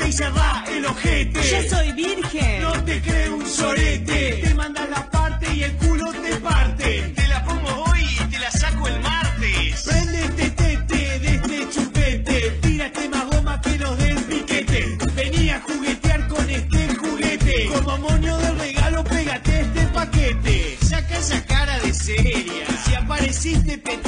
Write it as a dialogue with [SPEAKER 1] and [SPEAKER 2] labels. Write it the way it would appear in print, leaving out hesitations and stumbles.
[SPEAKER 1] ahí ya va el ojete.
[SPEAKER 2] Yo soy virgen.
[SPEAKER 1] No te creo un sorete. Te manda la parte y el culo te parte.
[SPEAKER 3] Te la pongo hoy y te la saco el martes.
[SPEAKER 1] Prende este tete de este chupete. Tírate más goma que los del piquete. Vení a juguetear con este juguete. Como moño del regalo, pégate este paquete.
[SPEAKER 3] Saca esa cara de seria.
[SPEAKER 1] Si apareciste